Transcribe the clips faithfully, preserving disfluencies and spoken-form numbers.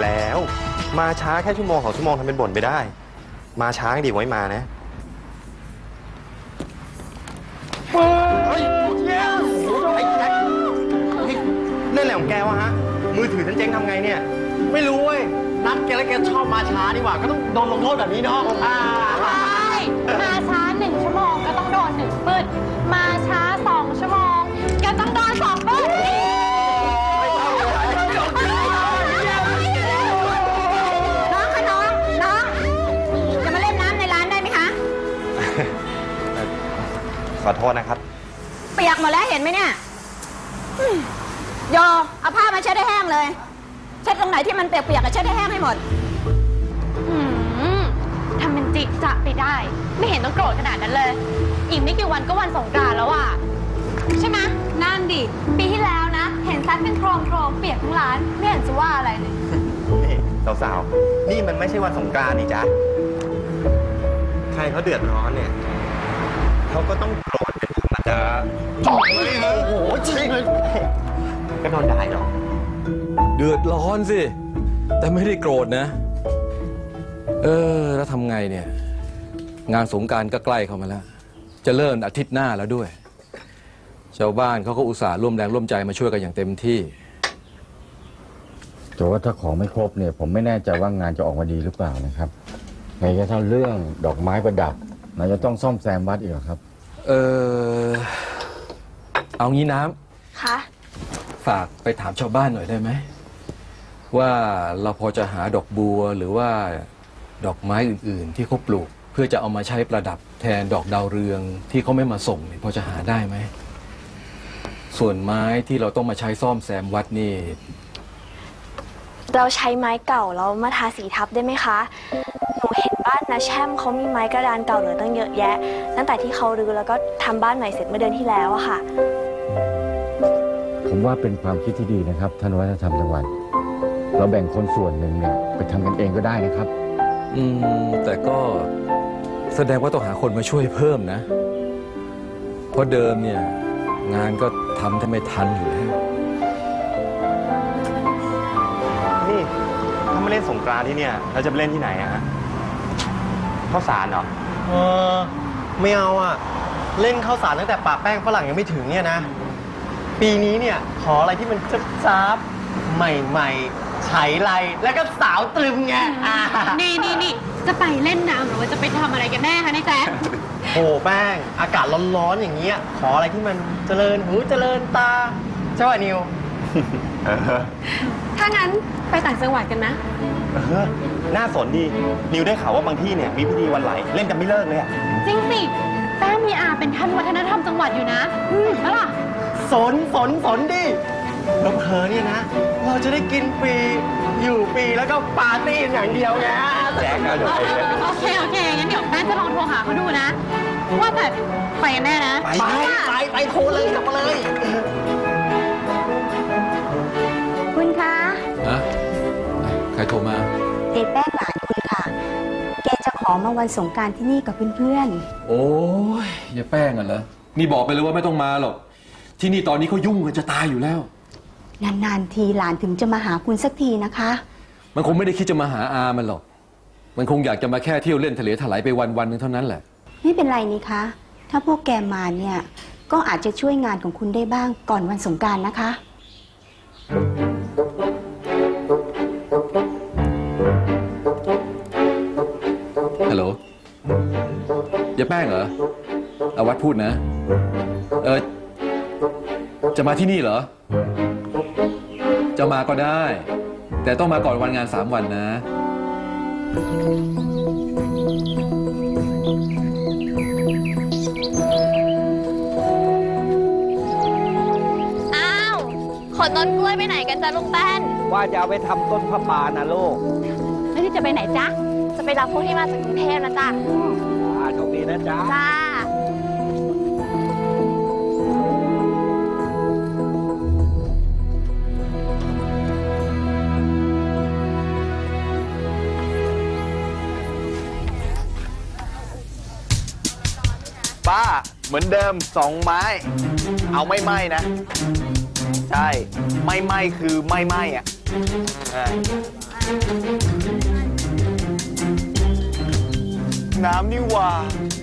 แล้วมาช้าแค่ชั่วโมงสองชั่วโมงทำเป็นบ่นไปได้มาช้าดีไว้มานะเฮ้ยไอ้แจ็คเล่นอะไรของแกวะฮะมือถือฉันเจ๊งทำไงเนี่ยไม่รู้เว้ยนัดแกแล้วแกชอบมาช้าดีกว่าก็ต้องโดนลงโทษแบบนี้เนาะใช่มาช้าหนึ่งชั่วโมงก็ต้องโดนหนึ่งปืดมาช้าสองชั่วโมงก็ต้องโดนสองปืดน้องคะน้องน้องจะมาเล่นน้ำในร้านได้ไหมคะขอโทษนะครับเปียกหมดแล้วเห็นไหมเนี่ยโยเอาผ้ามาเช็ดให้แห้งเลยเช็ดตรงไหนที่มันเปียกๆก็เช็ดให้แห้งให้หมดทำเป็นจิกจะไปได้ไม่เห็นต้องโกรธขนาดนั้นเลยอีกไม่กี่วันก็วันสงกรานต์แล้วอ่ะใช่ไหมนั่นดิปีที่แล้วนะเห็นซัดเป็นโครมโครมเปียกทั้งร้านไม่เห็นจะว่าอะไรเลยนี่สาวๆนี่มันไม่ใช่วันสงกรานต์นี่จ๊ะใครเขาเดือดร้อนเนี่ยเขาก็ต้องโกรธเป็นธรรมดาโอ้โหจริงเลยก็นอนได้หรอเดือดร้อนสิแต่ไม่ได้โกรธนะเออแล้วทำไงเนี่ยงานสงกรานต์ก็ใกล้เข้ามาแล้วจะเริ่มอาทิตย์หน้าแล้วด้วยชาวบ้านเขาก็อุตส่าห์ร่วมแรงร่วมใจมาช่วยกันอย่างเต็มที่แต่ว่าถ้าของไม่ครบเนี่ยผมไม่แน่ใจว่างานจะออกมาดีหรือเปล่านะครับในกระทั่งเรื่องดอกไม้ประดับเราจะต้องซ่อมแซมวัดอีกครับเออเอางี้น้ำคะฝากไปถามชาวบ้านหน่อยได้ไหมว่าเราพอจะหาดอกบัวหรือว่าดอกไม้อื่นๆที่เขาปลูกเพื่อจะเอามาใช้ประดับแทนดอกดาวเรืองที่เขาไม่มาส่งพอจะหาได้ไหมส่วนไม้ที่เราต้องมาใช้ซ่อมแซมวัดนี่เราใช้ไม้เก่าแล้วมาทาสีทับได้ไหมคะหนูเห็นบ้านนะแช่มเขามีไม้กระดานเก่าเหลือตั้งเยอะแยะตั้งแต่ที่เขารื้อแล้วก็ทำบ้านใหม่เสร็จเมื่อเดือนที่แล้วอะค่ะผมว่าเป็นความคิดที่ดีนะครับท่านวัฒนธรรมจังหวัดเราแบ่งคนส่วนหนึ่งเนี่ยไปทำกันเองก็ได้นะครับอืมแต่ก็แสดงว่าต้องหาคนมาช่วยเพิ่มนะเพราะเดิมเนี่ยงานก็ทำทำไม่ทันอยู่แล้วนี่ถ้ามาเล่นสงกรานต์ที่เนี่ยเราจะไปเล่นที่ไหนอะฮะข้าวสารเหรอเออไม่เอาอะเล่นข้าวสารตั้งแต่ปะแป้งฝรั่งยังไม่ถึงเนี่ยนะปีนี้เนี่ยขออะไรที่มันจับๆใหม่ๆไฉไลแล้วก็สาวตรึมไงนี่นี่นี่จะไปเล่นน้ำหรือว่าจะไปทำอะไรกันแน่คะนายแจ๊คโอ้แป้งอากาศร้อนๆอย่างเงี้ยขออะไรที่มันเจริญหูเจริญตาใช่ป่ะนิวถ้างั้นไปต่างจังหวัดกันนะเออน่าสนดีนิวได้ข่าวว่าบางที่เนี่ยมีพิธีวันไหลเล่นกันไม่เลิกเลยอะจริงสิแป้งมีอาเป็นท่านวัฒนธรรมจังหวัดอยู่นะอืมแล้วล่ะสนสนสนดิแล้วเธอเนี่ยนะเราจะได้กินฟรีอยู่ฟรีแล้วก็ปาร์ตี้อย่างเดียวไงแจ็คเอาเดี๋ยวโอเคโอเคงั้นเดี๋ยวแป้งจะลองโทรหาเขาดูนะว่าแต่ไปกันแน่นะไปไปไปโทรเลยกลับมาเลยคุณคะอะใครโทรมาเจ๊แป้งหลานคุณค่ะแกจะขอมาวันสงกรานต์ที่นี่กับเพื่อนๆโอ้ยอย่าแป้งอ่ะเหรอนี่บอกไปเลยว่าไม่ต้องมาหรอกที่นี่ตอนนี้เขายุ่งกันจะตายอยู่แล้วนานๆทีหลานถึงจะมาหาคุณสักทีนะคะมันคงไม่ได้คิดจะมาหาอามันหรอกมันคงอยากจะมาแค่เที่ยวเล่นทะเลถลายไปวันวันนึงเท่านั้นแหละไม่เป็นไรนี่คะถ้าพวกแกมาเนี่ยก็อาจจะช่วยงานของคุณได้บ้างก่อนวันสงกรานต์นะคะฮัลโหลอย่าแป้งเหรออาวัดพูดนะเออจะมาที่นี่เหรอจะมาก็ได้แต่ต้องมาก่อนวันงานสามวันนะอ้าวขนต้นกล้วยไปไหนกันจ๊ะลุงแป้นว่าจะเอาไปทำต้นผ้าป่านะลูกแล้วที่จะไปไหนจ๊ะจะไปรับพวกที่มาจากกรุงเทพนะจ๊ะอ่าโชคดีนะจ๊ะจ้าป้าเหมือนเดิมสองไม้เอาไม่ไหม้นะใช่ไม่ไหม้คือไม่ไหม้อ่ะน้ำนี่หว่า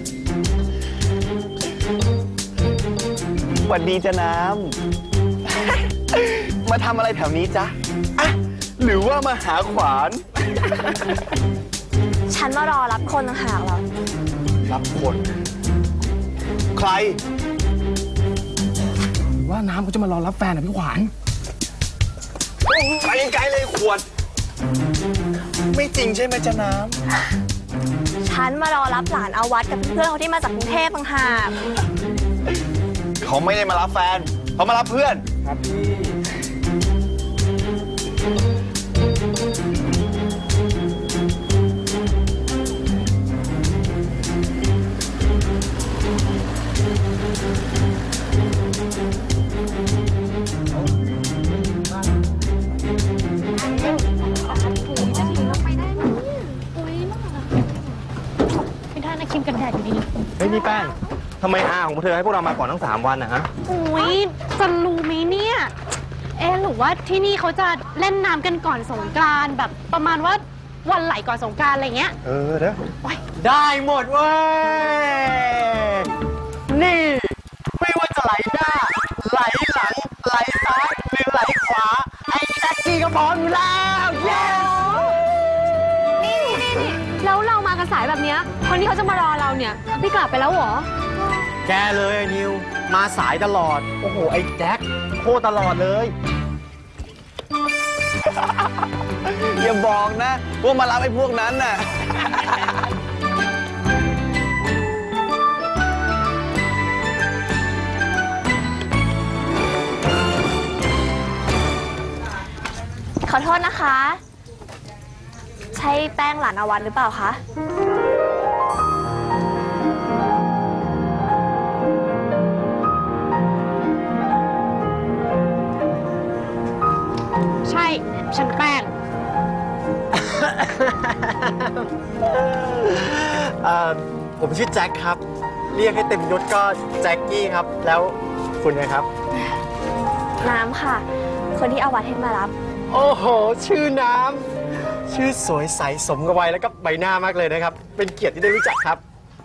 สวัสดีจ้ะน้ำ มาทำอะไรแถวนี้จ๊ะอะหรือว่ามาหาขวานฉันมารอรับคนต่างหากเหรอรับคน ใครว่าน้ำเขาจะมารอรับแฟนอ่ะพี่ขวานไปไกลเลยขวด ไม่จริงใช่ไหมจ๊ะน้ำฉันมารอรับหลานอาวัตกับเพื่อนเขาที่มาจากกรุงเทพต่างหากเขาไม่ได้มารับแฟน เขามารับเพื่อนครับพี่ไม่ได้นะครีมกันแดดอยู่ดีเฮ้ยนี่แป้งทำไมอาของพวกเธอให้พวกเรามาก่อนตั้งสามวันนะฮะโอ้ยจะรู้ไหมเนี่ย เอ๊ะหรือว่าที่นี่เขาจะเล่นน้ำกันก่อนสงกรานต์แบบประมาณว่าวันไหลก่อนสงกรานต์อะไรเงี้ยเออเด้อได้หมดเว้ย นี่ ไม่ว่าจะไหลหน้า ไหลหลัง ไหลซ้าย หรือไหลขวา ไอ้แจ็คกี้ก็พร้อมอยู่แล้ว เย้นี่นี่นี่นี่แล้วเรามากันสายแบบเนี้ยคนที่เขาจะมารอเราเนี่ยไม่กลับไปแล้วเหรอแกเลยไอ้นิว มาสายตลอด โอ้โห ไอ้แจ็คโคตรตลอดเลยอย่าบอกนะว่ามารับไอ้พวกนั้นน่ะขอโทษนะคะ ใช่แป้งหลานอาวัตหรือเปล่าคะใช่ฉันแป้งเอ่อผมชื่อแจ็คครับ เรียกให้เต็มยศก็แจ็คกี้ครับ แล้วคุณนะครับน้ำค่ะ คนที่อาวัตให้มารับโอ้โห ชื่อน้ำ ชื่อสวยใสสมกับวัยแล้วก็ใบหน้ามากเลยนะครับ เป็นเกียรติที่ได้รู้จักครับ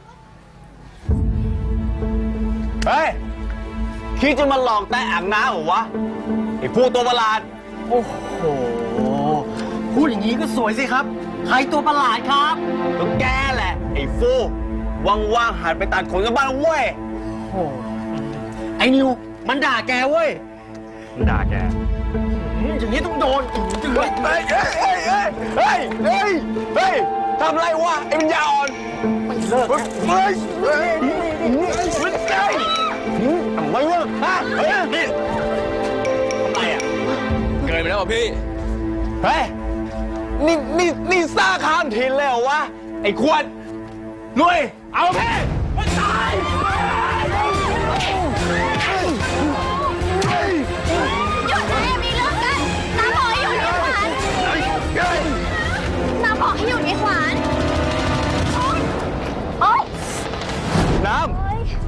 เฮ้ย คิดจะมาหลอกแต่อ่างน้ำเหรอวะ ไอ้พวกตัวประหลาดโอ้โห พูดอย่างนี้ก็สวยสิครับ ใครตัวประหลาดครับก็แกแหละ ไอ้ฟูว่างๆหันไปตัดขนกันบ้างเว้ยโอ้ไอ้นิว มันด่าแกเว้ยมันด่าแกอืมอย่างนี้ต้องโดนอืมจะเฮ้ยเฮ้ย เฮ้ย เฮ้ย เฮ้ย เฮ้ย เฮ้ย ทำไรวะ ไอ้ปัญญาอ่อนไม่เลิกเฮ้ย เฮ้ย เฮ้ยมันไงทำไมวะฮะเฮ้ย นี่ทำไมอ่ะเกินไปแล้วพี่เฮ้ย นี่ นี่ นี่ซ่าข้ามถิ่นเลยเหรอวะ ไอ้ขวดลุย เอาเพ่มันตายหยุดเลยมีเรื่องกันน้ำบอกให้หยุดนี่ขวานน้ำบอกให้หยุดนี่ขวานโอ๊ยน้ำ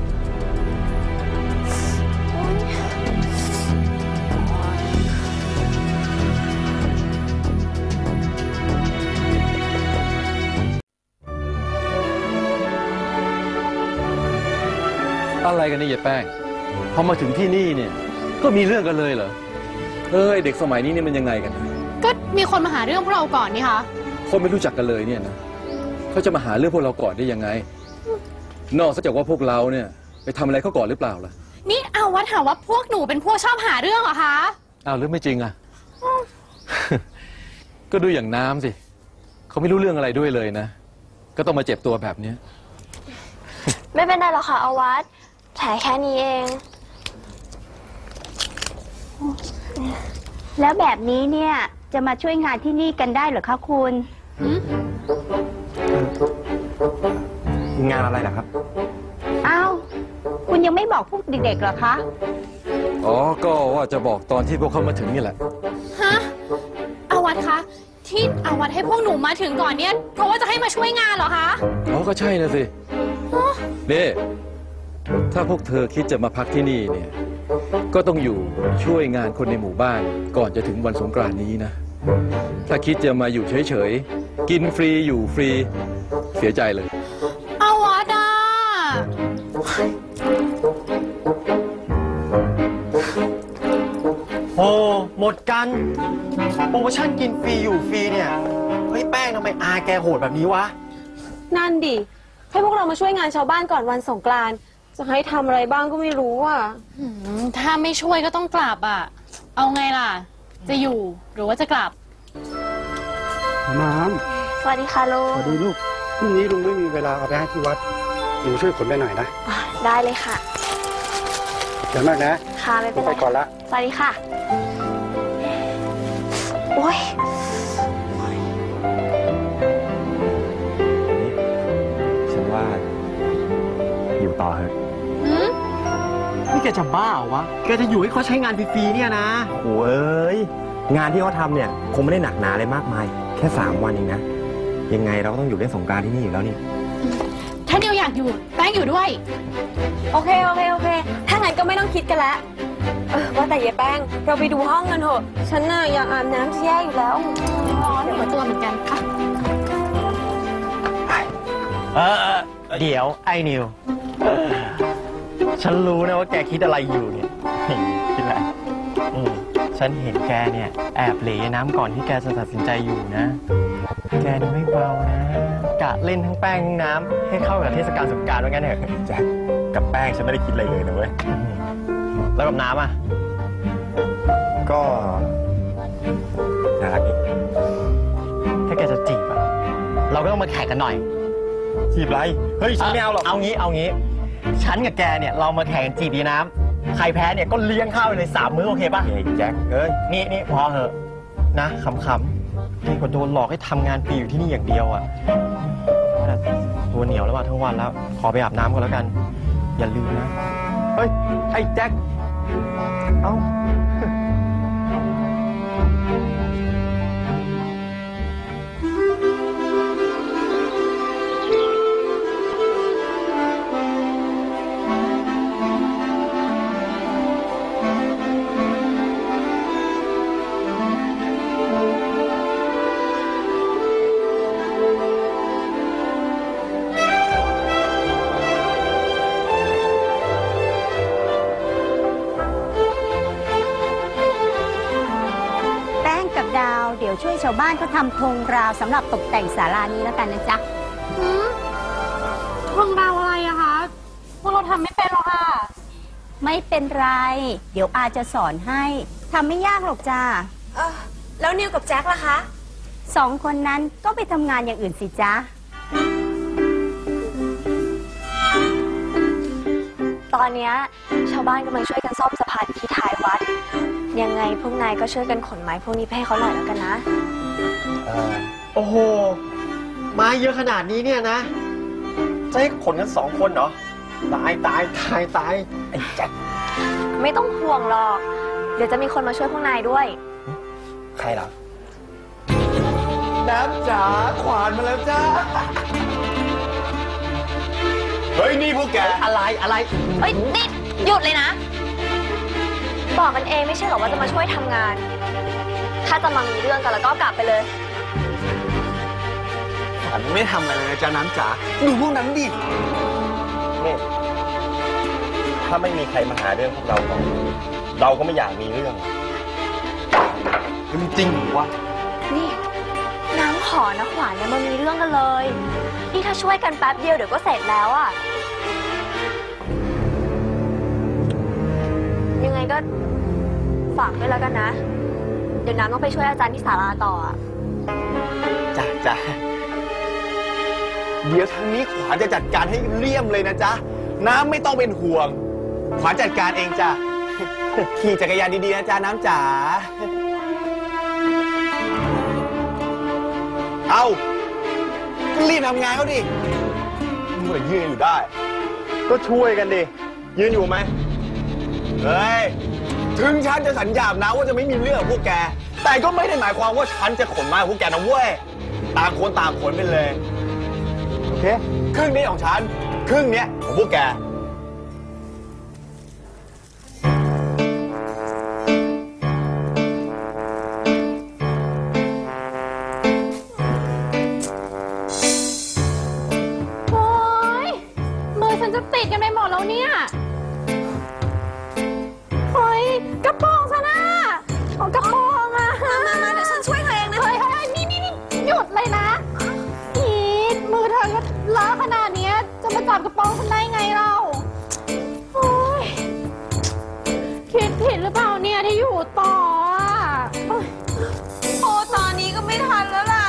อะไรกันนี่ยายแป้ง พอมาถึงที่นี่เนี่ย ก็มีเรื่องกันเลยเหรอ เอ้ยเด็กสมัยนี้เนี่ยมันยังไงกันก็มีคนมาหาเรื่องพวกเราก่อนนี่คะคนไม่รู้จักกันเลยเนี่ยนะเขาจะมาหาเรื่องพวกเราก่อนได้ยังไง นอกจากว่าพวกเราเนี่ยไปทำอะไรเขาก่อนหรือเปล่าล่ะนี่เอาวัดหาว่าพวกหนูเป็นพวกชอบหาเรื่องเหรอคะอ้าวหรือไม่จริงอ่ะ ก็ดูอย่างน้ำสิเขาไม่รู้เรื่องอะไรด้วยเลยนะ ก็ต้องมาเจ็บตัวแบบเนี้ยไม่เป็นไรหรอกค่ะอาวัตแผลแค่นี้เองแล้วแบบนี้เนี่ยจะมาช่วยงานที่นี่กันได้เหรอคะคุณงานอะไรล่ะครับอ้าว คุณยังไม่บอกพวกเด็กๆเหรอคะอ๋อ ก็ว่าจะบอกตอนที่พวกเขามาถึงนี่แหละฮะอาวัดคะที่อาวัดให้พวกหนูมาถึงก่อนเนี่ยเพราะว่าจะให้มาช่วยงานเหรอคะอ๋อ ก็ใช่นะสินี่ถ้าพวกเธอคิดจะมาพักที่นี่เนี่ย ก็ต้องอยู่ช่วยงานคนในหมู่บ้านก่อนจะถึงวันสงกรานต์นี้นะถ้าคิดจะมาอยู่เฉยๆ กินฟรีอยู่ฟรี เสียใจเลยเอาวะดาโอ้หมดกันโปรโมชั่นกินฟรีอยู่ฟรีเนี่ยเฮ้ยแป้งทำไมอาแกโหดแบบนี้วะนั่นดิ ให้พวกเรามาช่วยงานชาวบ้านก่อนวันสงกรานต์จะให้ทำอะไรบ้างก็ไม่รู้อ่ะหืมถ้าไม่ช่วยก็ต้องกลับอ่ะ เอาไงล่ะ จะอยู่หรือว่าจะกลับน้สวัสดีค่ะลุำงสวัสดีลูกพรุ่งนี้ลุงไม่มีเวลาเอาไปให้ที่วัดหนูช่วยขนไปหน่อยนะอ่ะได้เลยค่ะเดี๋ยวมากนะค่ะไม่ลุเป็นงไรไปก่อนละสวัสดีค่ะ โอ้ยฉันว่าอยู่ต่อเถอะหืมนี่แกจะบ้าเหรอวะ แกจะอยู่ให้เขาใช้งานฟรีๆเนี่ยนะโอ้ยงานที่เขาทำเนี่ยคงไม่ได้หนักหนาอะไรมากมาย แค่สามวันเองนะ ยังไงเราก็ต้องอยู่เล่นสงกรานต์ที่นี่อยู่แล้วนี่ถ้าเดียวอยากอยู่ แป้งอยู่ด้วยโอเค โอเค โอเค ถ้างั้นก็ไม่ต้องคิดกันแล้วเออว่าแต่ยายแป้ง เราไปดูห้องกันเถอะ ฉันน่ะอยากอาบน้ำจะแย่อยู่แล้วร้อนหัวตัวเหมือนกันค่ะเออเออเดี๋ยวไอ้นิว ฉันรู้นะว่าแกคิดอะไรอยู่เนี่ยเห็นคิดอะไรอืมฉันเห็นแกเนี่ยแอบเหลน้ำก่อนที่แกจะตัดสินใจอยู่นะ แกนี่ไม่เบานะ กะเล่นทั้งแป้งทั้งน้ำให้เข้ากับเทศกาลสงกรานต์ว่างั้นเถอะแจ็คกับแป้งฉันไม่ได้คิดอะไรเลยนะเว้ยแล้วกับน้ำอ่ะก็น่ารักดีถ้าแกจะจีบอะเราก็ต้องมาแข่งกันหน่อยจีบไร เฮ้ย ฉันไม่เอาหรอกเอางี้ เอางี้ ฉันกับแกเนี่ยเรามาแข่งกันจีบดีน้ำใครแพ้เนี่ยก็เลี้ยงข้าวไปเลยสามมื้อโอเคป่ะเฮ้ยแจ็คเอ้ยนี่นี่พอเหอะนะขำๆดีกว่าโดนหลอกให้ทำงานฟรีอยู่ที่นี่อย่างเดียวอ่ะตัวเหนียวแล้วมาทั้งวันแล้ว ขอไปอาบน้ำก่อนแล้วกัน อย่าลืมนะเฮ้ย ไอ้แจ็ค เอ้าแป้งกับดาวเดี๋ยวช่วยชาวบ้านเขาทำธงราวสำหรับตกแต่งศาลานี้แล้วกันนะจ๊ะหืมทงดาวอะไรอะคะ พวกเราทำไม่เป็นหรอกค่ะไม่เป็นไร เดี๋ยวอาจะสอนให้ทำไม่ยากหรอกจ้าเออแล้วนิวกับแจ็คล่ะคะสองคนนั้นก็ไปทำงานอย่างอื่นสิจ๊ะตอนเนี้ยชาวบ้านกำลังช่วยกันซ่อมสะพานที่ท้ายวัด ยังไงพวกนายก็ช่วยกันขนไม้พวกนี้ไปให้เขาหน่อยแล้วกันนะโอ้โห มาเยอะขนาดนี้เนี่ยนะ จะให้ขนกันสองคนเหรอ ตายตายตายตายไอ้แจ็คไม่ต้องห่วงหรอก เดี๋ยวจะมีคนมาช่วยพวกนายด้วยใครเหรอน้ำจ๋าขวานมาแล้วจ้า เฮ้ย นี่พวกแกอะไรอะไรเฮ้ยนี่หยุดเลยนะ บอกกันเองไม่ใช่เหรอว่าจะมาช่วยทำงาน ถ้าจะมามีเรื่องกันแล้วก็กลับไปเลยฉันไม่ทำอะไรเลยนะจ๊ะน้ำจ๋าดูพวกนั้นดินี่ถ้าไม่มีใครมาหาเรื่องพวกเราก่อนเราก็ไม่อยากมีเรื่องมันจริงหรือวะนี่น้ำขอนะขวานเนี่ยมามีเรื่องกันเลย นี่ถ้าช่วยกันแป๊บเดียวเดี๋ยวก็เสร็จแล้วอะยังไงก็ฝากด้วยแล้วกันนะ เดี๋ยวน้ำต้องไปช่วยอาจารย์ที่ศาลาต่ออะจ้ะจ้ะเดี๋ยวทางนี้ขวานจะจัดการให้เลี่ยมเลยนะจ๊ะ น้ำไม่ต้องเป็นห่วง ขวานจัดการเองจ้ะ ขี่จักรยานดีๆนะจ๊ะน้ำจ๋า เอาก็รีบทำงานเขาดิเมื่อยืนอยู่ได้ ก็ช่วยกันดิ ยืนอยู่ไหมเฮ้ย ถึงฉันจะสัญญานะว่าจะไม่มีเรื่องกับพวกแก แต่ก็ไม่ได้หมายความว่าฉันจะขนมาพวกแกนะเว้ย ต่างคนต่างขนไปเลย โอเค ครึ่งนี้ของฉัน ครึ่งเนี้ยของพวกแกนแล้วเนี่ยที่อยู่ต่ออ่ะโอ้ตอนนี้ก็ไม่ทันแล้วล่ะ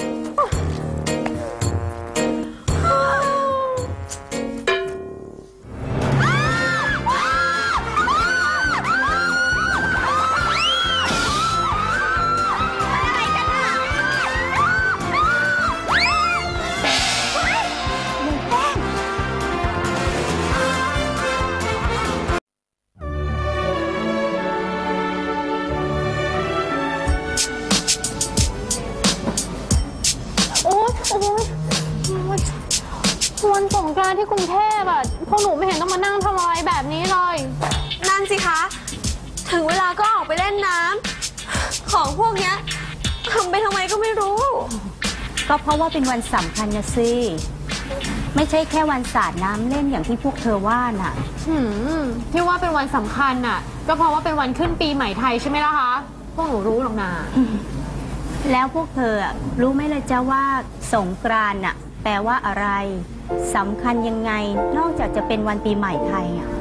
วันสงกรานต์ที่กรุงเทพอ่ะพวกหนูไม่เห็นต้องมานั่งทำอะไรแบบนี้เลยนั่นสิคะถึงเวลาก็ออกไปเล่นน้ำของพวกเนี้ยทำไปทำไมก็ไม่รู้ก็เพราะว่าเป็นวันสำคัญนะสิไม่ใช่แค่วันสาดน้ำเล่นอย่างที่พวกเธอว่าน่ะหืมที่ว่าเป็นวันสำคัญน่ะก็เพราะว่าเป็นวันขึ้นปีใหม่ไทยใช่ไหมล่ะคะพวกหนูรู้หรอกนะแล้วพวกเธอรู้ไหมล่ะจ้าว่าสงกรานต์น่ะแปลว่าอะไรสำคัญยังไงนอกจากจะเป็นวันปีใหม่ไทยอ่ะ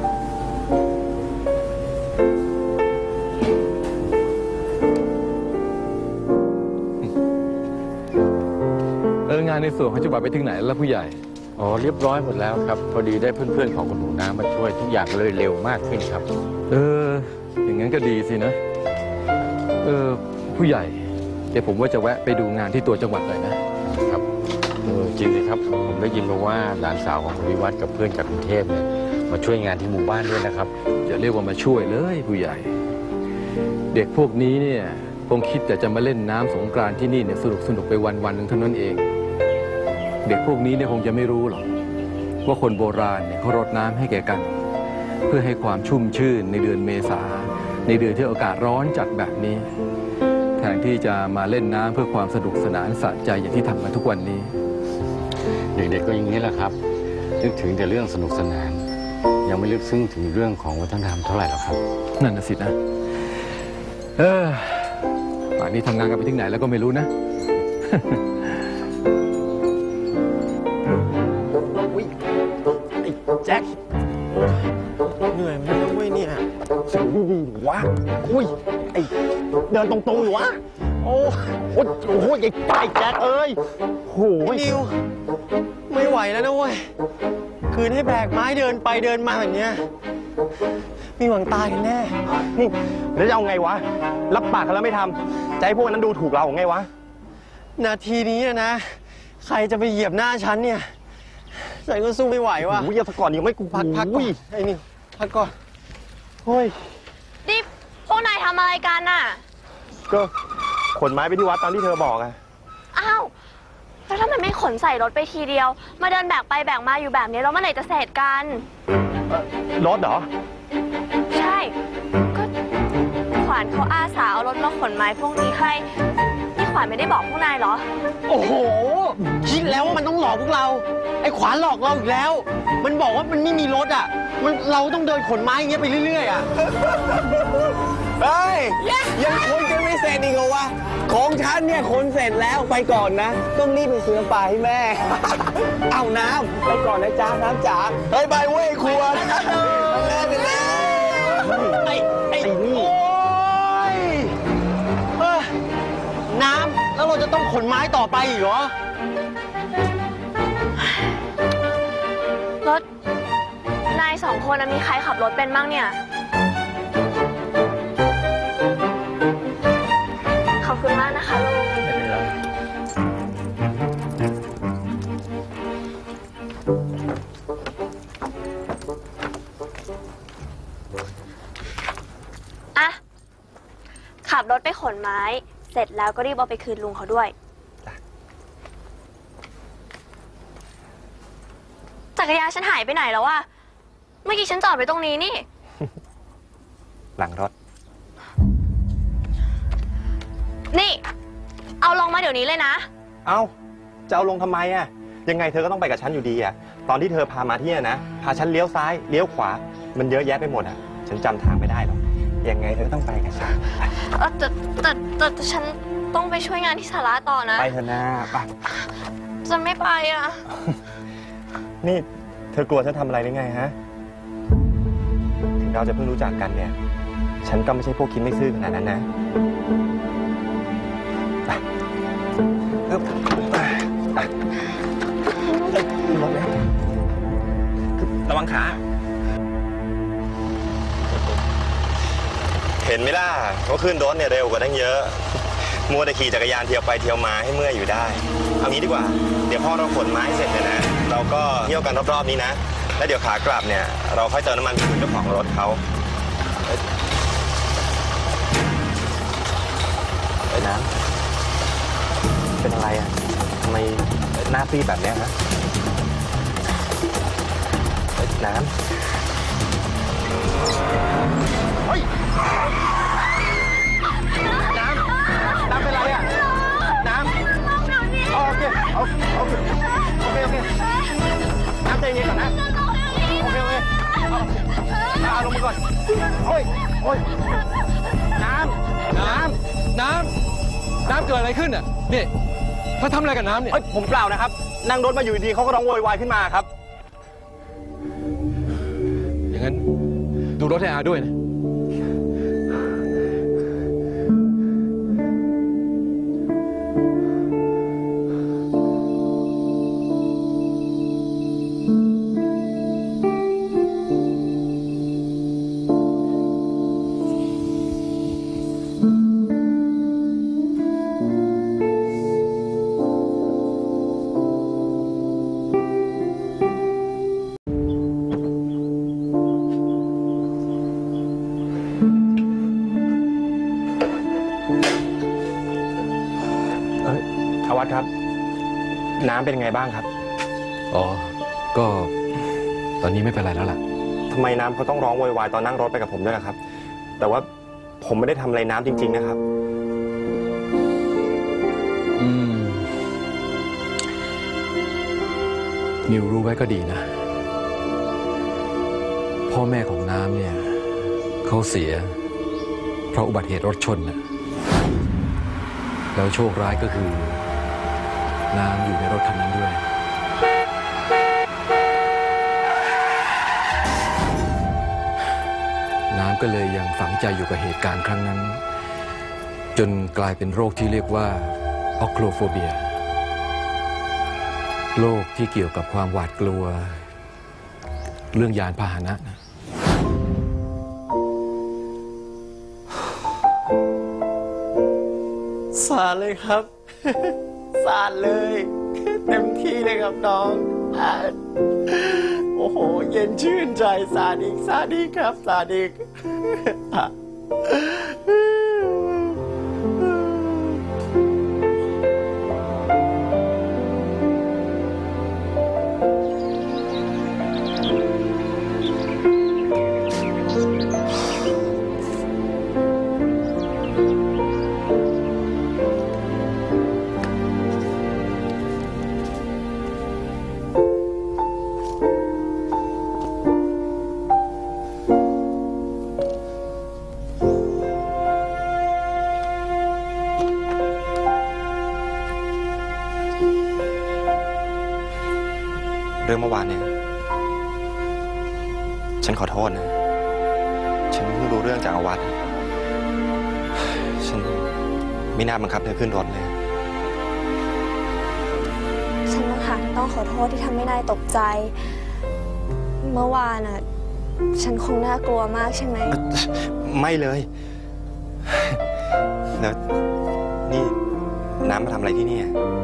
เอองานในส่วนของจังหวัดไปถึงไหนแล้วผู้ใหญ่อ๋อเรียบร้อยหมดแล้วครับพอดีได้เพื่อนๆของคุณหนูน้ำมาช่วยทุกอย่างเลยเร็วมากขึ้นครับเอออย่างนั้นก็ดีสินะเออผู้ใหญ่เดี๋ยวผมว่าจะแวะไปดูงานที่ตัวจังหวัดหน่อยนะครับเออจริงเลยครับผมได้ยินมาว่าหลานสาวของคุณวิวัฒน์กับเพื่อนจากกรุงเทพเนี่ยมาช่วยงานที่หมู่บ้านด้วยนะครับอย่าเรียกว่ามาช่วยเลยผู้ใหญ่เด็กพวกนี้เนี่ยคงคิดแต่จะมาเล่นน้ำสงกรานต์ที่นี่เนี่ยสนุกสนุกไปวันวันหนึ่งเท่านั้นเองเด็กพวกนี้เนี่ยคงจะไม่รู้หรอกว่าคนโบราณเนี่ยเขารดน้ำให้แก่กันเพื่อให้ความชุ่มชื่นในเดือนเมษาในเดือนที่อากาศร้อนจัดแบบนี้แทนที่จะมาเล่นน้ำเพื่อความสนุกสนานสะใจอย่างที่ทำมาทุกวันนี้เด็กๆก็อย่างนี้แหละครับนึกถึงแต่เรื่องสนุกสนานยังไม่ลึกซึ้งถึงเรื่องของวัฒนธรรมเท่าไหร่หรอกครับนั่นน่ะสินะเออป่านนี้ทำงานกันไปถึงไหนแล้วก็ไม่รู้นะไอ้แจ็คเหนื่อยไหมเว้ยเนี่ยสูงดีวะอุ้ยไอ้เดินตรงๆอยู่วะโอ้โหโอ้โหไอ้ตายแจ็คเอ้ยโหนิวไม่ไหวแล้วนะเว้ยคืนให้แบกไม้เดินไปเดินมาแบบเนี้ยมีหวังตายกันแน่นี่แล้วจะเอาไงวะรับปากกันแล้วไม่ทำใจพวกนั้นดูถูกเราไงวะนาทีนี้นะใครจะไปเหยียบหน้าฉันเนี่ยฉันก็สู้ไม่ไหวว่ะโอ้ยอย่าพักก่อนยังไม่กูพักพักก่อนไอ้นี่พักก่อนเฮ้ยนี่พวกนายทำอะไรกันน่ะก็ขนไม้ไปที่วัดตามที่เธอบอกอะอ้าวแล้วทำไมไม่ขนใส่รถไปทีเดียวมาเดินแบกไปแบกมาอยู่แบบนี้แล้วเมื่อไหร่จะเสร็จกันรถเหรอใช่ก็ขวัญเขาอาสาเอารถมาขนไม้พวกนี้ให้นี่ขวัญไม่ได้บอกพวกนายเหรอโอ้โหคิดแล้วว่ามันต้องหลอกพวกเราไอ้ขวานหลอกเราอีกแล้วมันบอกว่ามันไม่มีรถอ่ะมันเราต้องเดินขนไม้อย่างเงี้ยไปเรื่อยๆอ่ะเฮ้ยยังขนกันไม่เสร็จอีกเหรอวะของฉันเนี่ยขนเสร็จแล้วไปก่อนนะต้องรีบไปซื้อปลาให้แม่เอาน้ำไปก่อนนะจ๊ะน้ำจ๋าเฮ้ยไปเว้ยครัวไปเลยไปเลยไอ้ไอ้นี่น้ำแล้วเราจะต้องขนไม้ต่อไปอีกเหรอรถนายสองคนมีใครขับรถเป็นบ้างเนี่ยขอบคุณมากนะคะลุงอะขับรถไปขนไม้เสร็จแล้วก็รีบเอาไปคืนลุงเขาด้วยจักรยานฉันหายไปไหนแล้ววะเมื่อกี้ฉันจอดไว้ตรงนี้นี่หลังรถนี่เอาลงมาเดี๋ยวนี้เลยนะเอาจะเอาลงทำไมอะยังไงเธอก็ต้องไปกับฉันอยู่ดีอะตอนที่เธอพามาที่นี่นะพาฉันเลี้ยวซ้ายเลี้ยวขวามันเยอะแยะไปหมดอะฉันจำทางไม่ได้หรอกยังไงเธอต้องไปกับฉันเออแต่แต่แต่ฉันต้องไปช่วยงานที่ศาลาต่อนะไปเถอะนะไปจะไม่ไปอ่ะนี่เธอกลัวฉันทำอะไรหรือไงฮะถึงเราจะเพิ่งรู้จักกันเนี่ยฉันฉันก็ไม่ใช่พวกคิดไม่ซื่อขนาดนั้นนะไปเอ้ยไปเอ้ยลงเลยระวังขาเห็นไหมล่ะว่าขึ้นรถเนี่ยเร็วกว่าตั้งเยอะมัวแต่ขี่จักรยานเที่ยวไปเที่ยวมาให้เมื่อยอยู่ได้เอางี้ดีกว่าเดี๋ยวพ่อเราขนไม้เสร็จเนี่ยนะเราก็เที่ยวกันรอบๆนี้นะแล้วเดี๋ยวขากลับเนี่ยเราค่อยเติมน้ำมันคืนเจ้าของรถเขาไอ้น้ำเป็นอะไรอ่ะทำไมหน้าซีดแบบเนี้ยฮะไอ้น้ำเฮ้ยน้ำน้ำเป็นไรอ่ะน้ำโอเคโอเคโอเคโอเคโอเคน้ำใจเย็นก่อนนะโอเคโอเคเอาลงมาก่อนโอ้ยโอ้ยน้ำน้ำน้ำน้ำเกิดอะไรขึ้นอ่ะนี่เขาทำอะไรกับน้ำเนี่ยเฮ้ยผมเปล่านะครับนั่งรถมาอยู่ดีเขาก็ร้องโวยวายขึ้นมาครับอย่างนั้นดูรถให้อาด้วยนะอาวัฒน์ครับน้ำเป็นไงบ้างครับอ๋อก็ตอนนี้ไม่เป็นไรแล้วล่ะทำไมน้ำเขาต้องร้องโวยวายตอนนั่งรถไปกับผมด้วยล่ะครับแต่ว่าผมไม่ได้ทำอะไรน้ำจริงๆนะครับอืมนิวรู้ไว้ก็ดีนะพ่อแม่ของน้ำเนี่ยเขาเสียเพราะอุบัติเหตุรถชนนะแล้วโชคร้ายก็คือน้ำอยู่ในรถคันนั้นด้วยน้ำก็เลยยังฝังใจอยู่กับเหตุการณ์ครั้งนั้นจนกลายเป็นโรคที่เรียกว่าออโคลโฟเบียโรคที่เกี่ยวกับความหวาดกลัวเรื่องยานพาหนะนะสาดเลยครับ สาดเลยเต็มที่เลยครับน้องอ่าโอ้โหเย็นชื่นใจสาดอีกสาดอีกครับสาดอีกเรื่องเมื่อวานเนี่ยฉันขอโทษนะฉันเพิ่งรู้เรื่องจากอาวัฒน์ฉันไม่น่าบังคับเธอขึ้นรถเลยฉันต้องหาต้องขอโทษที่ทำให้นายตกใจเมื่อวานน่ะฉันคงน่ากลัวมากใช่ไหมไม่เลยแล้วนี่น้ำมาทำอะไรที่นี่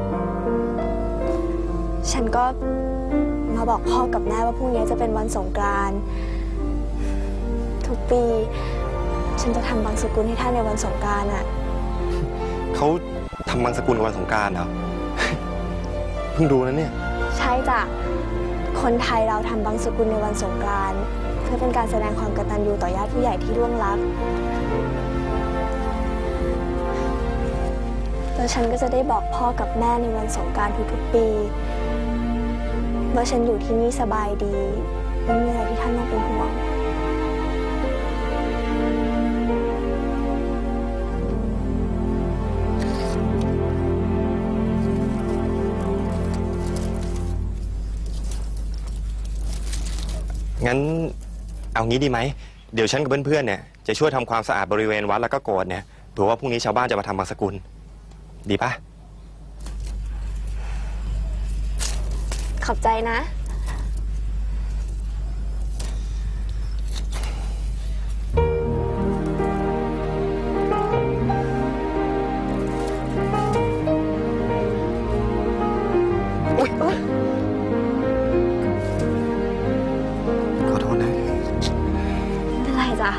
ฉันก็มาบอกพ่อกับแม่ว่าพรุ่งนี้จะเป็นวันสงกรานต์ทุกปีฉันจะทำบางสกุลให้ท่านในวันสงกรานต์อ่ะเขาทำบางสกุลวันสงกรานต์เหรอ เพิ่งรู้นะเนี่ยใช่จ้ะคนไทยเราทำบางสกุลในวันสงกรานต์เพื่อเป็นการแสดงความกตัญญูต่อญาติผู้ใหญ่ที่ล่วงลับแล้วฉันก็จะได้บอกพ่อกับแม่ในวันสงกรานต์ทุกๆปีว่าฉันอยู่ที่นี่สบายดีไม่มีอะไรที่ท่านต้องเป็นห่วงงั้นเอางี้ดีไหมเดี๋ยวฉันกับเพื่อนๆเนี่ยจะจะช่วยทำความสะอาดบริเวณวัดแล้วก็โกรธเนี่ยเผื่อว่าพรุ่งนี้ชาวบ้านจะมาทำบางสกุลดีปะขอบใจนะอุ๊ยขอโทษนะไม่เป็นไรจ้ะ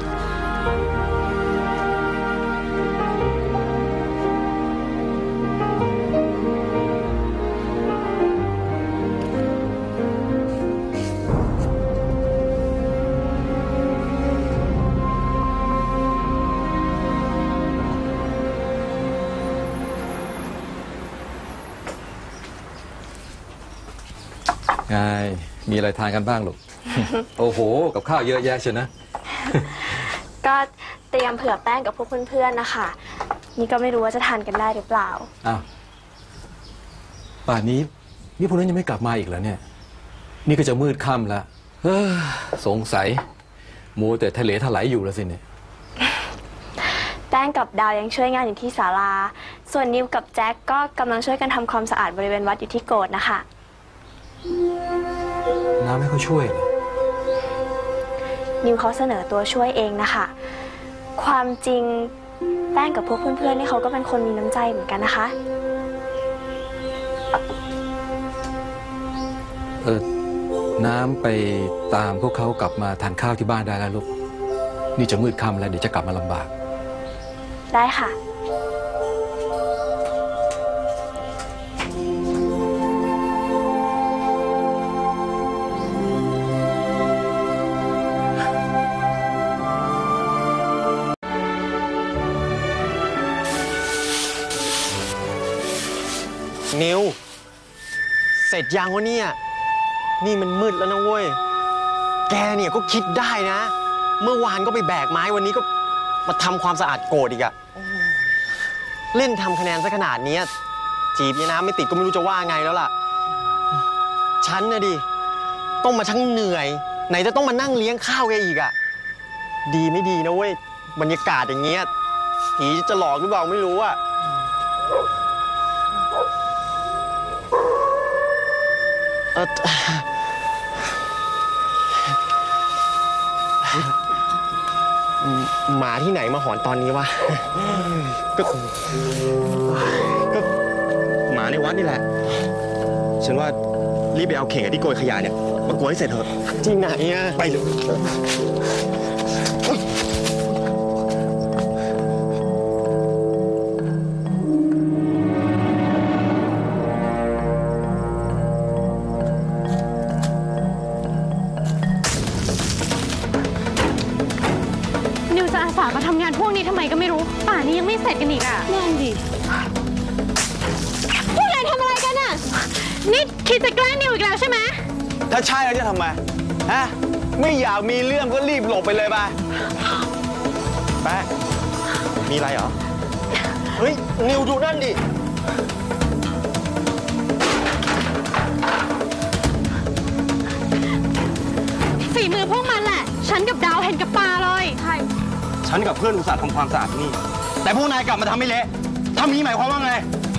ไงมีอะไรทานกันบ้างลูก โอ้โหกับข้าวเยอะแยะเชียวนะก็เตรียมเผื่อแป้งกับพวกเพื่อนๆนะคะ นี่ก็ไม่รู้ว่าจะทานกันได้หรือเปล่าอ้าวป่านนี้นี่พวกนั้นยังไม่กลับมาอีกเหรอเนี่ย นี่ก็จะมืดค่ำแล้วเอ้อสงสัยมัวแต่ทะเลถลายอยู่แล้วสิเนี่ยแป้งกับดาวยังช่วยงานอยู่ที่ศาลา ส่วนนิวกับแจ็คก็กำลังช่วยกันทำความสะอาดบริเวณวัดอยู่ที่โกรธนะคะน้ำให้เขาช่วยเหรอนิวเขาเสนอตัวช่วยเองนะคะ ความจริงแป้งกับพวกเพื่อนๆนี่เขาก็เป็นคนมีน้ำใจเหมือนกันนะคะเออน้ำไปตามพวกเขากลับมาทานข้าวที่บ้านได้แล้วลูก นี่จะมืดค่ำแล้วเดี๋ยวจะกลับมาลำบากได้ค่ะนิว เสร็จยังวะเนี่ย นี่มันมืดแล้วนะเว้ย แกเนี่ยก็คิดได้นะ เมื่อวานก็ไปแบกไม้วันนี้ก็มาทำความสะอาดโกรธอีกอะเล่นทำคะแนนซะขนาดนี้จีบเนี่ยนะไม่ติดก็ไม่รู้จะว่าไงแล้วล่ะ ฉันนะดิ ต้องมาทั้งเหนื่อย ไหนจะต้องมานั่งเลี้ยงข้าวแกอีกอะดีไม่ดีนะเว้ย บรรยากาศอย่างเงี้ยผีจะหลอกหรือเปล่าไม่รู้อะเออหมาที่ไหนมาหอนตอนนี้วะก็ก็หมาในวัดนี่แหละ ฉันว่ารีบไปเอาเข่งกับที่โกยขยะเนี่ยมากวยให้เสร็จเถอะที่ไหนอะไปเลยนิวจะอาสามาทำงานพวกนี้ทำไมก็ไม่รู้ ป่านนี้ยังไม่เสร็จกันอีกอ่ะนั่นดิพวกนายทำอะไรกันอ่ะ นี่คิดจะแกล้งนิวอีกแล้วใช่ไหมถ้าใช่แล้วจะทำไม ฮะ ไม่อยากมีเรื่องก็รีบหลบไปเลยไปแป๊ะมีอะไรเหรอเฮ้ย นิวดูนั่นดิฝีมือพวกมันแหละ ฉันกับดาวเห็นกับตาเลยใช่ฉันกับเพื่อนอุตส่าห์ทำความสะอาดที่นี่ แต่พวกนายกลับมาทำไม่เละทำนี้หมายความว่าไง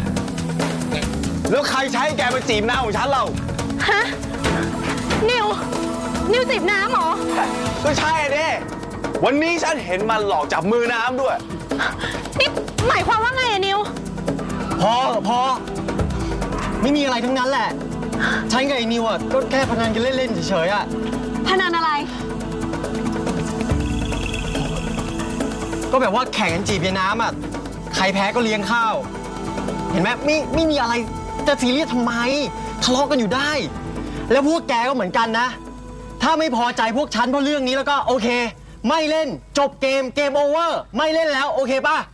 แล้วใครใช้แกไปจีบหน้าของฉันเราฮะ นิว นิวจีบน้ำเหรอก็ใช่เด้วันนี้ฉันเห็นมันหลอกจับมือน้ำด้วยนี่หมายความว่าไงอะนิวพอพอ ไม่มีอะไรทั้งนั้นแหละ ฉันกับไอ้นิวอ่ะก็แค่พนันกันเล่นๆเฉยๆอ่ะพนันอะไรก็แบบว่าแข่งกันจีบยายน้ำอ่ะ ใครแพ้ก็เลี้ยงข้าว เห็นไหมไม่ไม่มีอะไรจะซีเรียสทำไม ทะเลาะกันอยู่ได้ แล้วพวกแกก็เหมือนกันนะ ถ้าไม่พอใจพวกฉันเพราะเรื่องนี้แล้วก็โอเค ไม่เล่นจบเกมเกมโอเวอร์ไม่เล่นแล้วโอเคป่ะ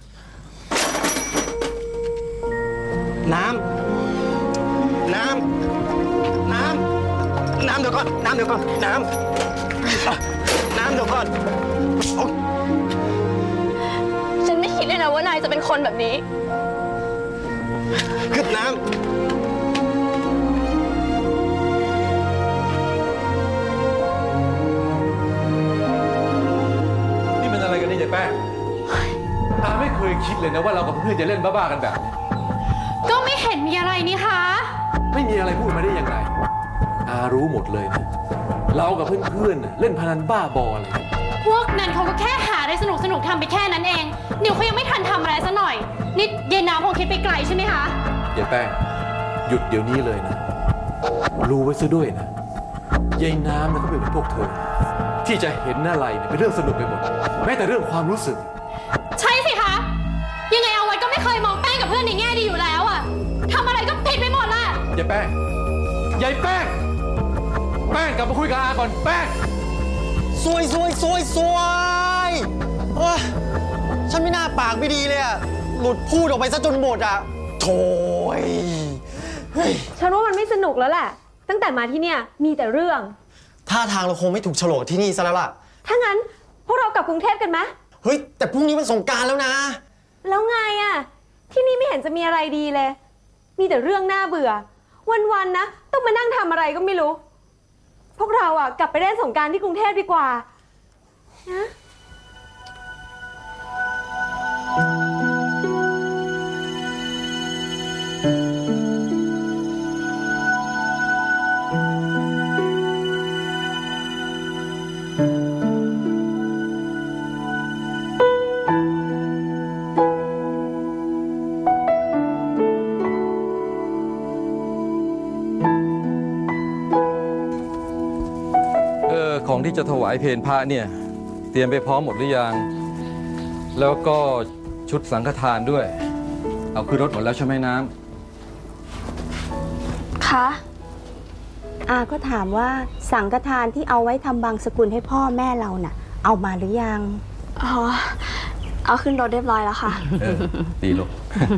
น้ำ น้ำ น้ำ น้ำเดี๋ยวก่อน น้ำเดี๋ยวก่อน น้ำ น้ำเดี๋ยวก่อนโอ๊ยฉันไม่คิดเลยนะว่านายจะเป็นคนแบบนี้ขึ้นน้ำนี่มันอะไรกันเนี่ยยแป้งอาไม่เคยคิดเลยนะว่าเรากับเพื่อนจะเล่นบ้าๆกันแบบนี้ก็ไม่เห็นมีอะไรนี่คะไม่มีอะไรพูดมาได้ยังไงอารู้หมดเลยนะเรากับเพื่อนๆเล่นพนันบ้าบออะไรกันพวกนั้นเขาก็แค่หาได้สนุกสนุกทำไปแค่นั้นเองนิวเขายังไม่ทันทำอะไรซะหน่อยนี่เย็นน้ำคงคิดไปไกลใช่ไหมคะยายแป้งหยุดเดี๋ยวนี้เลยนะรู้ไว้ซะด้วยนะยายน้ำเนี่ยเขาเป็นพวกเธอ ที่จะเห็นอะไรเนี่ยเป็นเรื่องสนุกไปหมดแม้แต่เรื่องความรู้สึกใช่สิคะยังไงเอาไว้ก็ไม่เคยมองแป้งกับเพื่อนในแง่ดีอยู่แล้วอะทำอะไรก็ผิดไปหมดละยายแป้งยายแป้งแป้งกลับมาคุยกับอาก่อนแป้งซวยซวยซวยซวยโอ๊ยฉันไม่น่าปากไม่ดีเลยอะหลุดพูดออกไปซะจนหมดอะโถ่ยเฮ้ยฉันว่ามันไม่สนุกแล้วแหละ ตั้งแต่มาที่เนี่ยมีแต่เรื่องท่าทางเราคงไม่ถูกโฉลกที่นี่ซะแล้วล่ะถ้างั้นพวกเรากลับกรุงเทพกันไหมเฮ้ย แต่พรุ่งนี้มันสงกรานต์แล้วนะแล้วไงอะที่นี่ไม่เห็นจะมีอะไรดีเลย มีแต่เรื่องน่าเบื่อ วันๆนะต้องมานั่งทำอะไรก็ไม่รู้ พวกเราอะกลับไปเล่นสงกรานต์ที่กรุงเทพดีกว่านะเออของที่จะถวายเพลพระเนี่ยเตรียมไปพร้อมหมดหรือยังแล้วก็ชุดสังฆทานด้วยเอาขึ้นรถหมดแล้วใช่ไหมน้ำคะอาก็ถามว่าสังฆทานที่เอาไว้ทำบางสกุลให้พ่อแม่เราน่ะ เอามาหรือยังอ๋อ เอาขึ้นรถเรียบร้อยแล้วค่ะเออดีลูก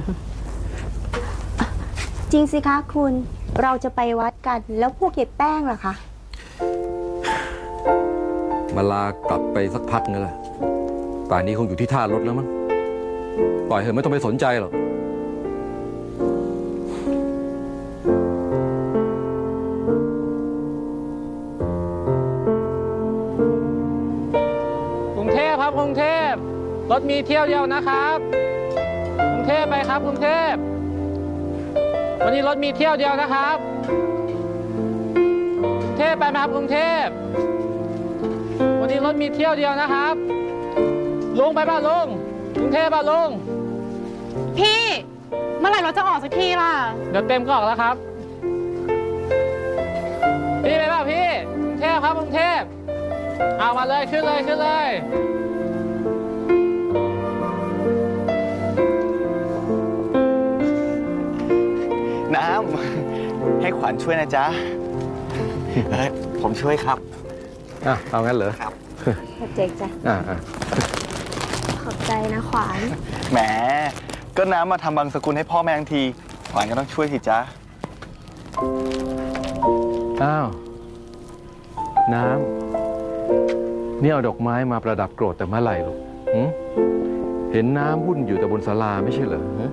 จริงสิคะคุณเราจะไปวัดกันแล้วพวกเก็บแป้งล่ะคะมาลากลับไปสักพักนึงแหละป่านนี้คงอยู่ที่ท่ารถแล้วมั้งปล่อยเถอะไม่ต้องไปสนใจหรอกกรุงเทพครับกรุงเทพรถมีเที่ยวเดียวนะครับกรุงเทพไปครับกรุงเทพวันนี้รถมีเที่ยวเดียวนะครับกรุงเทพไปไหมครับกรุงเทพวันนี้รถมีเที่ยวเดียวนะครับลุงไปป่ะลุงกรุงเทพป่ะลุงพี่เมื่อไหร่เราจะออกสักทีล่ะเดี๋ยวเต็มก็ออกแล้วครับพี่ไปป่ะพี่กรุงเทพครับกรุงเทพเอามาเลยขึ้นเลยขึ้นเลยน้ำ ให้ขวัญช่วยนะจ๊ะเออผมช่วยครับอ่ะเอางั้นเหรอครับเจ๊จ้ะอ่าอ่าขอบใจนะขวานแหม ก็น้ำมาทำบางสกุลให้พ่อแม่ทั้งที ขวัญก็ต้องช่วยสิจ๊ะอ้าวน้ำนี่เอาดอกไม้มาประดับโกรธแต่เมื่อไหร่ลูกหืมเห็นน้ำวุ่นอยู่แต่บนศาลาไม่ใช่เหรอฮะ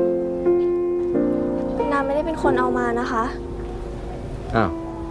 น้ำไม่ได้เป็นคนเอามานะคะอ้าว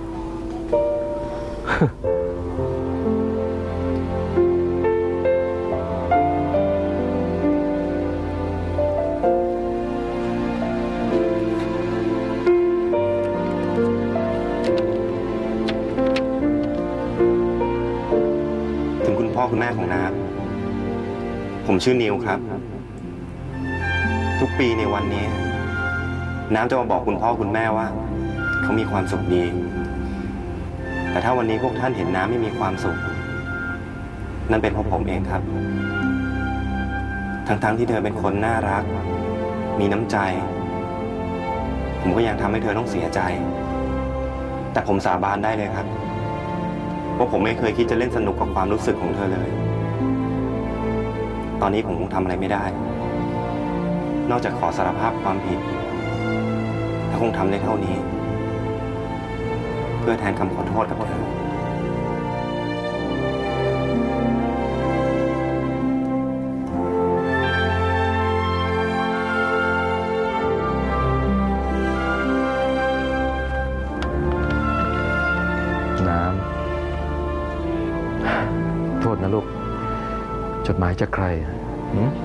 ถึงคุณพ่อคุณแม่ของน้ำผมชื่อนิวครับ ทุกปีในวันนี้ น้ำจะมาบอกคุณพ่อคุณแม่ว่าเขามีความสุขดี แต่ถ้าวันนี้พวกท่านเห็นน้ำไม่มีความสุข นั่นเป็นเพราะผมเองครับ ทั้งๆที่เธอเป็นคนน่ารัก มีน้ำใจ ผมก็ยังทำให้เธอต้องเสียใจ แต่ผมสาบานได้เลยครับว่าผมไม่เคยคิดจะเล่นสนุกกับความรู้สึกของเธอเลย ตอนนี้ผมคงทำอะไรไม่ได้ นอกจากขอสารภาพความผิดและคงทำได้เท่านี้ เพื่อแทนคำขอโทษกับเธอน้ำ โทษนะลูก จดหมายจากใครหืม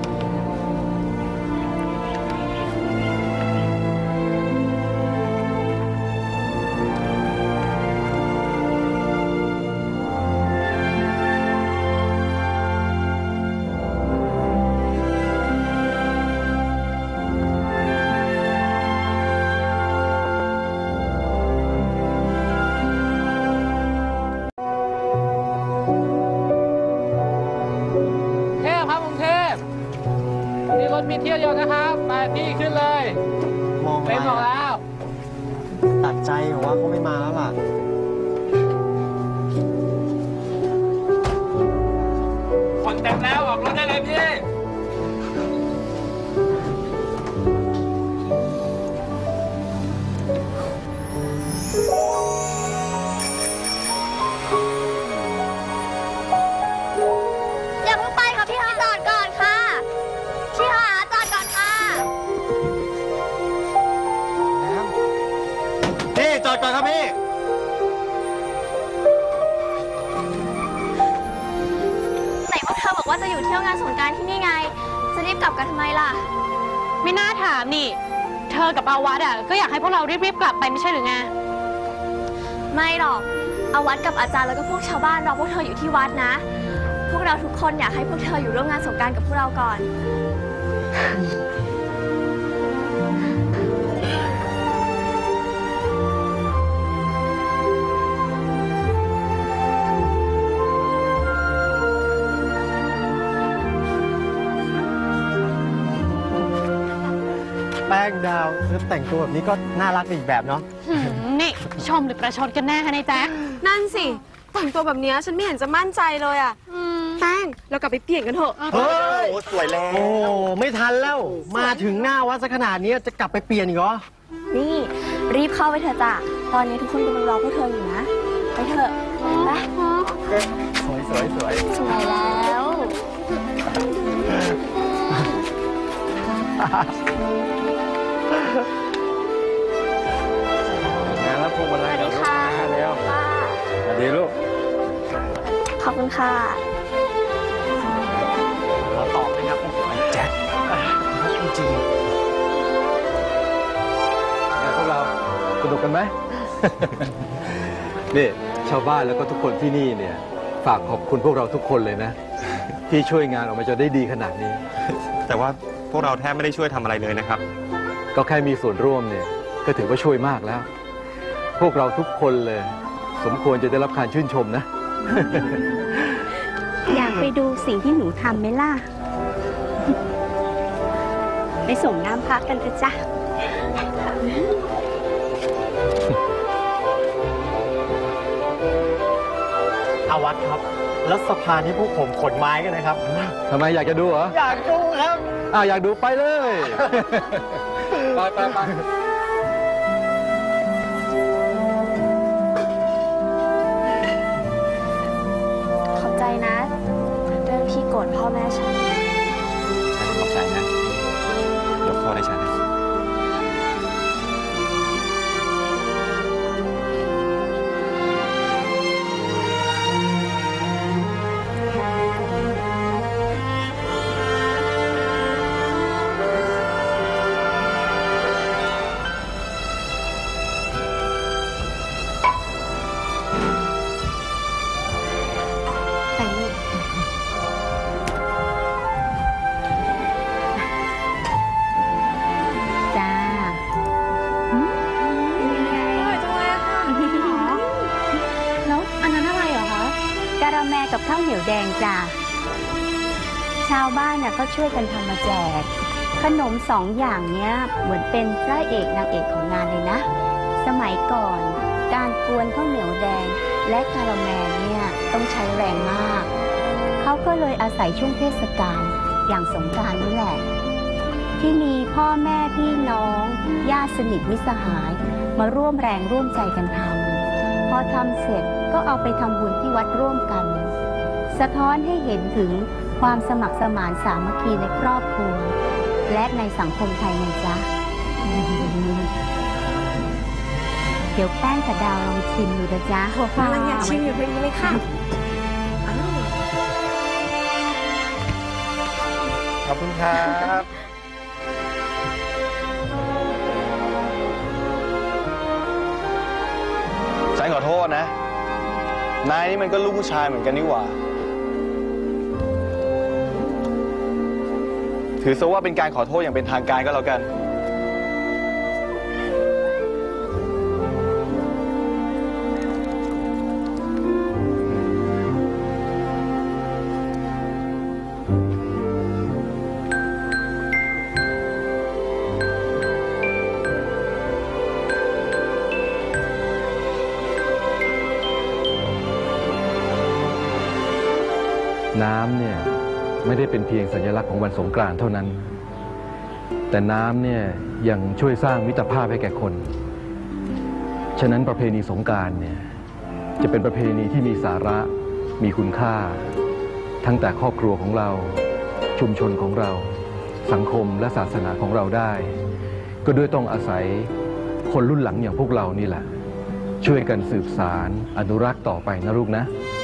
เทพครับกรุงเทพนี่รถมีเที่ยวเดียวนะครับไปพี่ขึ้นเลยมองเล่นบอกแล้วตัดใจเหรอว่าเขาไม่มาแล้วล่ะคนเต็มแล้วออกรถได้เลยพี่อย่าเพิ่งไปค่ะพี่คะจอดก่อนค่ะพี่คะจอดก่อนค่ะพี่จอดก่อนครับพี่ไหนพวกเธอบอกว่าจะอยู่เที่ยวงานสงกรานต์ที่นี่ไง จะรีบกลับกันทำไมล่ะไม่น่าถามนี่ เธอกับอาวัตอ่ะก็อยากให้พวกเรารีบๆกลับไปไม่ใช่หรือไงไม่หรอกเอาวัดกับอาจารย์แล้วก็พวกชาวบ้านรอพวกเธออยู่ที่วัดนะ พวกเราทุกคนอยากให้พวกเธออยู่ร่วมงานสงกรานต์กับพวกเราก่อนแป้งดาวแล้วแต่งตัวแบบนี้ก็น่ารักอีกแบบเนาะหืมนี่ชมหรือประชดกันแน่คะนายแจ๊คนั่นสิแต่งตัวแบบเนี้ยฉันไม่เห็นจะมั่นใจเลยอะแป้งเรากลับไปเปลี่ยนกันเถอะเฮ้ยโอ้สวยแล้วโอ้ ไม่ทันแล้ว มาถึงหน้าวัดซะขนาดนี้จะกลับไปเปลี่ยนอีกเหรอนี่รีบเข้าไปเถอะจ้ะ ตอนนี้ทุกคนกำลังรอพวกเธออยู่นะ ไปเถอะไปสวยสวยสวยสวยแล้วงานแล้วพวงมาลัยสวัสดีค่ะเร็วสวัสดีลูกขอบคุณค่ะเราตอบนะครับไอ้แจ็คจริงงั้นพวกเราสนุกกันไหม นี่ชาวบ้านแล้วก็ทุกคนที่นี่เนี่ยฝากขอบคุณพวกเราทุกคนเลยนะ ที่ช่วยงานออกมาจนได้ดีขนาดนี้แต่ว่าพวกเราแทบไม่ได้ช่วยทำอะไรเลยนะครับก็แค่มีส่วนร่วมเนี่ยก็ถือว่าช่วยมากแล้ว พวกเราทุกคนเลย สมควรจะได้รับการชื่นชมนะอยากไปดูสิ่งที่หนูทำไหมล่ะ ไปส่งน้ำพักกันเถอะจ้ะอาวัดครับ แล้วสะพานที่พวกผมขนไม้กันนะครับทำไมอยากจะดูเหรออยากดูครับอ่าอยากดูไปเลย ไปไปไปขอบใจนะ เรื่องที่โกรธพ่อแม่ฉันฉันขอบใจนะยกโทษให้ฉันนะไปลูกจ้าหืมแล้วอันนั้นอะไรเหรอคะกะระแมกับข้าวเหนียวแดงจ้าชาวบ้านน่ะก็ช่วยกันทำมาแจก ขนมสองอย่างเนี้ยเหมือนเป็นพระเอกนางเอกของงานเลยนะ สมัยก่อนการกวนข้าวเหนียวแดงและกะละแมเนี่ยต้องใช้แรงมาก เขาก็เลยอาศัยช่วงเทศกาลอย่างสงกรานต์นี่แหละ ที่มีพ่อแม่พี่น้องญาติสนิทมิตรสหายมาร่วมแรงร่วมใจกันทำพอทำเสร็จก็เอาไปทำบุญที่วัดร่วมกัน สะท้อนให้เห็นถึงความสมัครสมานสามัคคีในครอบครัว และในสังคมไทยนะจ๊ะ เดี๋ยวแป้งกับดาวลองชิมดูนะจ๊ะกำลังอยากชิมอยู่พอดีเลยค่ะขอบคุณครับฉันขอโทษนะ นายนี่มันก็ลูกผู้ชายเหมือนกันนี่หว่า ถือซะว่าเป็นการขอโทษอย่างเป็นทางการก็แล้วกันน้ำเนี่ยไม่ได้เป็นเพียงสัญลักษณ์ของวันสงกรานต์เท่านั้น แต่น้ำเนี่ยยังช่วยสร้างมิตรภาพให้แก่คน ฉะนั้นประเพณีสงกรานต์เนี่ยจะเป็นประเพณีที่มีสาระมีคุณค่าทั้งแต่ครอบครัวของเราชุมชนของเราสังคมและศาสนาของเราได้ ก็ด้วยต้องอาศัยคนรุ่นหลังอย่างพวกเรานี่แหละช่วยกันสืบสารอนุรักษ์ต่อไปนะลูกนะ